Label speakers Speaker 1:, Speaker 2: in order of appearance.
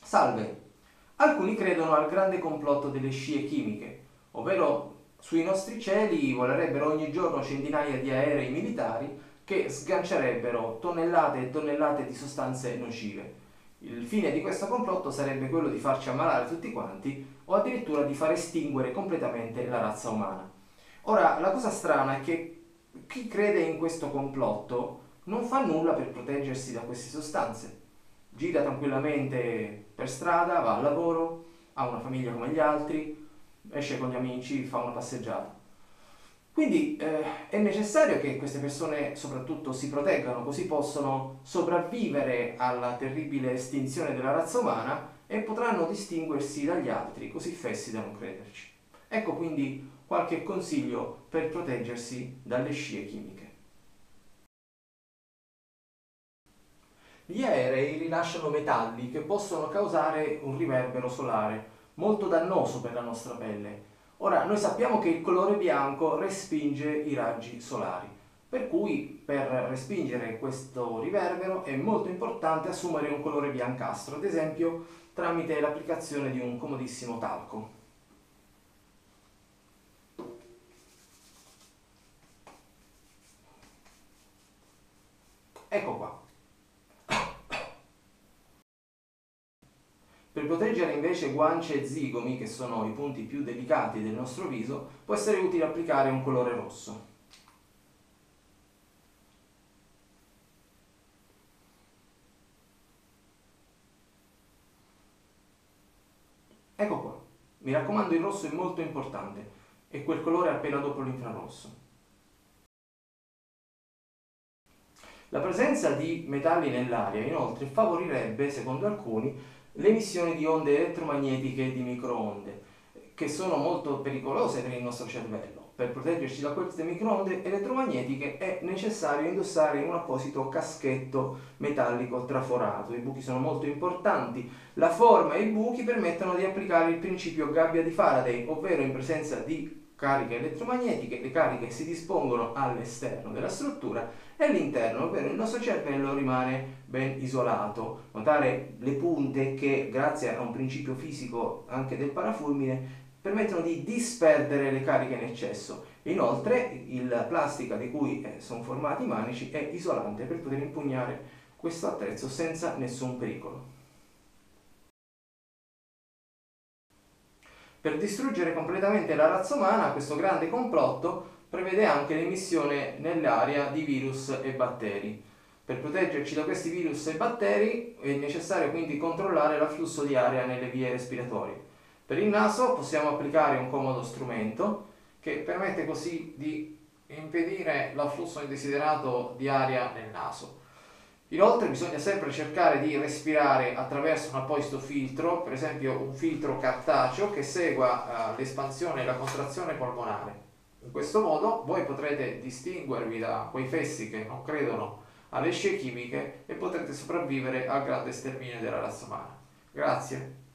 Speaker 1: Salve! Alcuni credono al grande complotto delle scie chimiche, ovvero sui nostri cieli volerebbero ogni giorno centinaia di aerei militari che sgancerebbero tonnellate e tonnellate di sostanze nocive. Il fine di questo complotto sarebbe quello di farci ammalare tutti quanti o addirittura di far estinguere completamente la razza umana. Ora, la cosa strana è che chi crede in questo complotto non fa nulla per proteggersi da queste sostanze. Gira tranquillamente per strada, va al lavoro, ha una famiglia come gli altri, esce con gli amici, fa una passeggiata. Quindi è necessario che queste persone soprattutto si proteggano, così possono sopravvivere alla terribile estinzione della razza umana e potranno distinguersi dagli altri, così fessi da non crederci. Ecco quindi qualche consiglio per proteggersi dalle scie chimiche. Gli aerei rilasciano metalli che possono causare un riverbero solare molto dannoso per la nostra pelle. Ora, noi sappiamo che il colore bianco respinge i raggi solari, per cui per respingere questo riverbero è molto importante assumere un colore biancastro, ad esempio tramite l'applicazione di un comodissimo talco. Ecco qua. Per proteggere invece guance e zigomi, che sono i punti più delicati del nostro viso, può essere utile applicare un colore rosso. Ecco qua. Mi raccomando, il rosso è molto importante, è quel colore appena dopo l'infrarosso. La presenza di metalli nell'aria, inoltre, favorirebbe, secondo alcuni, l'emissione di onde elettromagnetiche di microonde, che sono molto pericolose per il nostro cervello. Per proteggerci da queste microonde elettromagnetiche è necessario indossare un apposito caschetto metallico traforato. I buchi sono molto importanti. La forma e i buchi permettono di applicare il principio gabbia di Faraday, ovvero in presenza di cariche elettromagnetiche, le cariche si dispongono all'esterno della struttura e l'interno, ovvero il nostro cervello, rimane ben isolato. Notare le punte che, grazie a un principio fisico anche del parafulmine, permettono di disperdere le cariche in eccesso. Inoltre, la plastica di cui sono formati i manici è isolante per poter impugnare questo attrezzo senza nessun pericolo. Per distruggere completamente la razza umana, questo grande complotto prevede anche l'emissione nell'aria di virus e batteri. Per proteggerci da questi virus e batteri è necessario quindi controllare l'afflusso di aria nelle vie respiratorie. Per il naso possiamo applicare un comodo strumento che permette così di impedire l'afflusso indesiderato di aria nel naso. Inoltre bisogna sempre cercare di respirare attraverso un apposito filtro, per esempio un filtro cartaceo che segua l'espansione e la contrazione polmonare. In questo modo voi potrete distinguervi da quei fessi che non credono alle scie chimiche e potrete sopravvivere al grande sterminio della razza umana. Grazie.